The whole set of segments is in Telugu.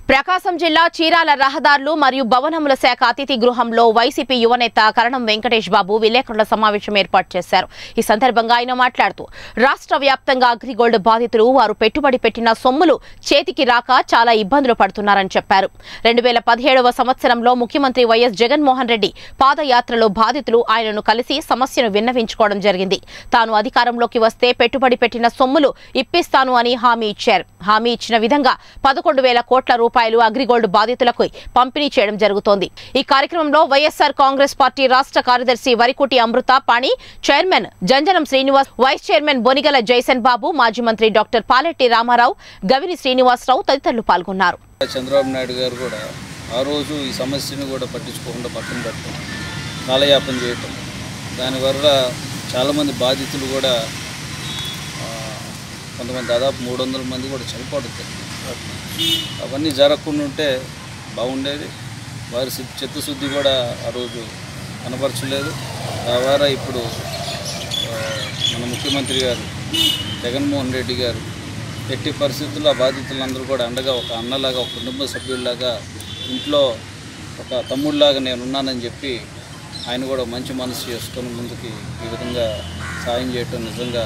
ప్రకాశం జిల్లా చీరాల రహదారులు మరియు భవనముల శాఖ అతిథి గృహంలో వైసీపీ యువనేత కరణం వెంకటేష్ బాబు విలేకరుల సమావేశం ఏర్పాటు చేశారు. ఈ సందర్భంగా ఆయన మాట్లాడుతూ రాష్ట్ర వ్యాప్తంగా అగ్రిగోల్డ్ బాధితులు వారు పెట్టుబడి పెట్టిన సొమ్ములు చేతికి రాక చాలా ఇబ్బందులు పడుతున్నారని చెప్పారు. 2017వ సంవత్సరంలో ముఖ్యమంత్రి వైఎస్ జగన్మోహన్ రెడ్డి పాదయాత్రలో బాధితులు ఆయనను కలిసి సమస్యను విన్నవించుకోవడం జరిగింది. తాను అధికారంలోకి వస్తే పెట్టుబడి పెట్టిన సొమ్ములు ఇప్పిస్తాను అని హామీ ఇచ్చారు. హామీ ఇచ్చిన విధంగా 11,000 కోట్ల రూపాయలు అగ్రిగోల్డ్ బాధితులకు పంపిణీ చేయడం జరుగుతోంది. ఈ కార్యక్రమంలో వైఎస్ఆర్ కాంగ్రెస్ పార్టీ రాష్ట్ర కార్యదర్శి Varikuti Amrutha Pani, chairman Janjanam Srinivas, vice chairman Bonigala Jaison Babu, మాజీ మంత్రి డాక్టర్ పాలెట్టి రామారావు, గవిని శ్రీనివాసరావు తదితరులు పాల్గొన్నారు. చంద్రబాబు నాయుడు గారు కూడా ఆ రోజు ఈ సమస్యను కూడా పట్టించుకోకుండా పక్కన పెట్టడం, కాలయాపన చేయటం, దానివల్ల చాలామంది బాధితులు కూడా కొంతమంది దాదాపు 300 మంది కూడా చనిపోతుంది. అవన్నీ జరగకుండా ఉంటే బాగుండేది. వారి చిత్తశుద్ధి కూడా ఆ రోజు కనపరచలేదు. ద్వారా ఇప్పుడు మన ముఖ్యమంత్రి గారు జగన్మోహన్ రెడ్డి గారు ఎట్టి పరిస్థితుల్లో ఆ బాధితులందరూ కూడా అండగా ఒక అన్నలాగా, ఒక కుటుంబ సభ్యుల్లాగా, ఇంట్లో ఒక తమ్ముళ్ళలాగా నేను ఉన్నానని చెప్పి ఆయన కూడా మంచి మనసు చేసుకొని ముందుకి ఈ విధంగా సాయం చేయటం నిజంగా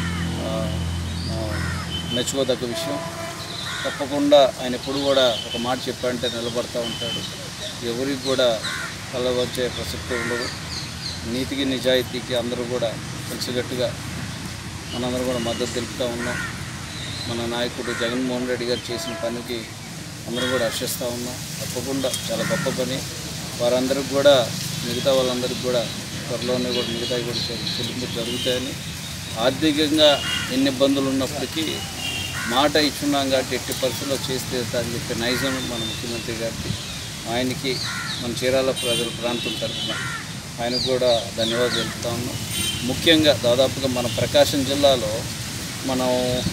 మెచ్చుకోదగ్గ విషయం. తప్పకుండా ఆయన ఎప్పుడు కూడా ఒక మాట చెప్పారంటే నిలబడతా ఉంటాడు. ఎవరికి కూడా కళ్ళ వచ్చే ప్రసక్తి ఉండదు. నీతికి నిజాయితీకి అందరూ కూడా కలిసికట్టుగా మనందరూ కూడా మద్దతు తెలుపుతూ ఉన్నాం. మన నాయకుడు జగన్మోహన్ రెడ్డి గారు చేసిన పనికి అందరూ కూడా హర్షిస్తూ ఉన్నాం. తప్పకుండా చాలా గొప్ప పని. వారందరికీ కూడా మిగతా వాళ్ళందరికీ కూడా త్వరలోనే కూడా మిగతావి కూడా చెల్లింపులు జరుగుతాయని, ఆర్థికంగా ఎన్ని ఇబ్బందులు ఉన్నప్పటికీ మాట ఇచ్చున్నాం కాబట్టి ఎట్టి పరిస్థితుల్లో చేస్తే అని చెప్పే నైజం మన ముఖ్యమంత్రి గారికి, ఆయనకి మన చీరాల ప్రజల ప్రాంతం తరఫున ఆయనకు కూడా ధన్యవాదాలు తెలుపుతా ఉన్నాం. ముఖ్యంగా దాదాపుగా మన ప్రకాశం జిల్లాలో మనం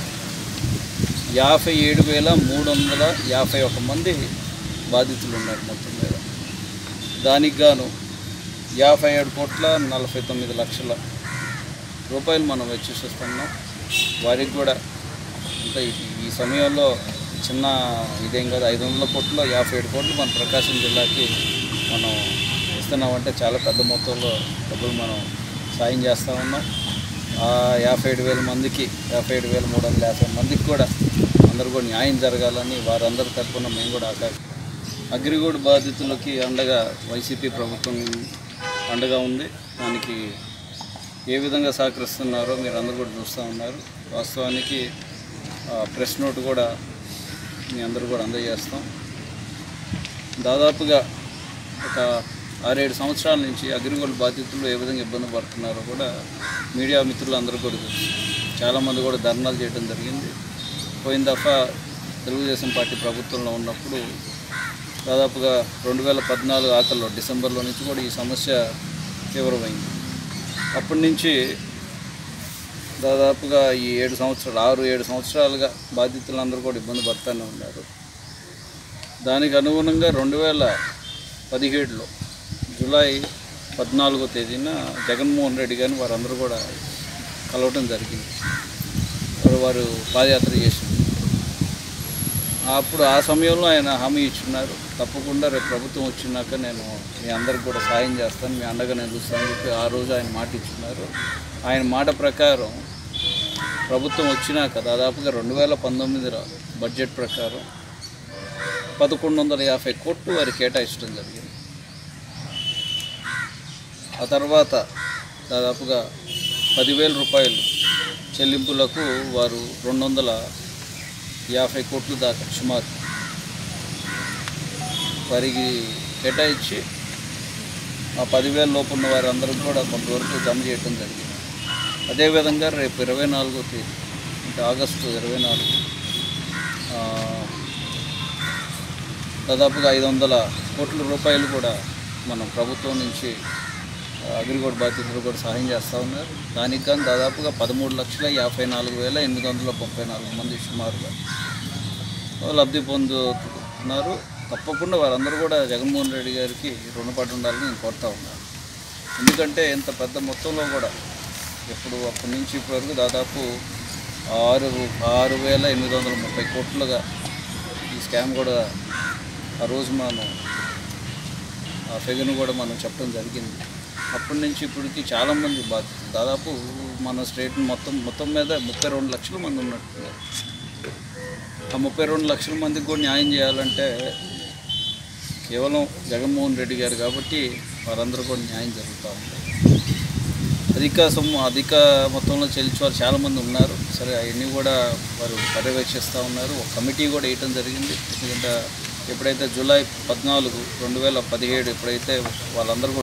57,351 మంది బాధితులు ఉన్నారు మొత్తం మీద. దానికి గాను 57,49,00,000 రూపాయలు మనం వెచ్చిస్తున్నాం. వారికి కూడా అంటే ఈ సమయంలో చిన్న ఇదేం కాదు. 500 కోట్లు 57 కోట్లు మన ప్రకాశం జిల్లాకి మనం ఇస్తున్నామంటే చాలా పెద్ద మొత్తంలో డబ్బులు మనం సాయం చేస్తూ ఉన్నాం. ఆ 57,000 మందికి 57,350 మందికి కూడా అందరూ కూడా న్యాయం జరగాలని వారందరి తరఫున మేము కూడా అగ్రిగోల్డ్ బాధితులకి అండగా వైసీపీ ప్రభుత్వం అండగా ఉంది. దానికి ఏ విధంగా సహకరిస్తున్నారో మీరు అందరూ కూడా చూస్తూ ఉన్నారు. వాస్తవానికి ప్రెస్ నోట్ కూడా మీ అందరూ కూడా అందజేస్తాం. దాదాపుగా ఒక 6-7 సంవత్సరాల నుంచి అగ్రిగోల్డ్ బాధితులు ఏ విధంగా ఇబ్బంది పడుతున్నారో కూడా మీడియా మిత్రులు అందరూ కూడా తెలుసు. చాలామంది కూడా ధర్నాలు చేయడం జరిగింది. పోయిన దఫా తెలుగుదేశం పార్టీ ప్రభుత్వంలో ఉన్నప్పుడు దాదాపుగా 2014 ఆఖరిలో డిసెంబర్లో నుంచి కూడా ఈ సమస్య తీవ్రమైంది. అప్పటి నుంచి దాదాపుగా ఈ 6-7 సంవత్సరాలుగా బాధితులందరూ కూడా ఇబ్బంది పడుతూనే ఉన్నారు. దానికి అనుగుణంగా 2017లో జూలై 14వ తేదీన జగన్మోహన్ రెడ్డి గారిని వారందరూ కూడా కలవటం జరిగింది. వారు పాదయాత్ర చేసింది. అప్పుడు ఆ సమయంలో ఆయన హామీ ఇచ్చున్నారు, తప్పకుండా రేపు ప్రభుత్వం వచ్చినాక నేను మీ అందరికి కూడా సాయం చేస్తాను, మీ అండగా నేను చూస్తానని చెప్పి ఆ రోజు ఆయన మాట ఇచ్చున్నారు. ఆయన మాట ప్రకారం ప్రభుత్వం వచ్చినాక దాదాపుగా 2019 బడ్జెట్ ప్రకారం 1,150 కోట్లు వారికి కేటాయించడం జరిగింది. ఆ తర్వాత దాదాపుగా 10,000 రూపాయలు చెల్లింపులకు వారు 250 కోట్లు దాకా సుమారు వారికి కేటాయించి ఆ 10,000 లోపు ఉన్న వారందరికీ కూడా కొంతవరకు జమ చేయడం జరిగింది. అదేవిధంగా రేపు 24వ తేదీ అంటే ఆగస్టు 24 దాదాపుగా 500 కోట్ల రూపాయలు కూడా మనం ప్రభుత్వం నుంచి అగ్రిగోల్డ్ బాధితులు కూడా సహాయం చేస్తూ ఉన్నారు. దానికి కానీ దాదాపుగా 13,54,834 మంది సుమారుగా లబ్ధి పొందుతున్నారు. తప్పకుండా వారందరూ కూడా జగన్మోహన్ రెడ్డి గారికి రుణపడి ఉండాలని నేను కోరుతూ ఉన్నాను. ఎందుకంటే ఇంత పెద్ద మొత్తంలో కూడా ఇప్పుడు అప్పటి నుంచి ఇప్పటివరకు దాదాపు 6,830 కోట్లుగా ఈ స్కామ్ కూడా ఆ రోజు మనం ఆ ఫిగర్ను కూడా మనం చెప్పడం జరిగింది. అప్పటి నుంచి ఇప్పటికి చాలామంది దాదాపు మన స్టేట్ మొత్తం మీద 32 లక్షల మంది ఉన్నట్టున్నారు. ఆ 32 లక్షల మందికి కూడా న్యాయం చేయాలంటే కేవలం జగన్మోహన్ రెడ్డి గారు కాబట్టి వారందరూ కూడా న్యాయం జరుగుతూ ఉంది. అధిక మొత్తంలో చెల్లించేవారు చాలామంది ఉన్నారు. సరే, అవన్నీ కూడా వారు పర్యవేక్షిస్తూ ఉన్నారు. ఒక కమిటీ కూడా వేయటం జరిగింది. ఎందుకంటే ఎప్పుడైతే జూలై 14, 2017 ఎప్పుడైతే వాళ్ళందరూ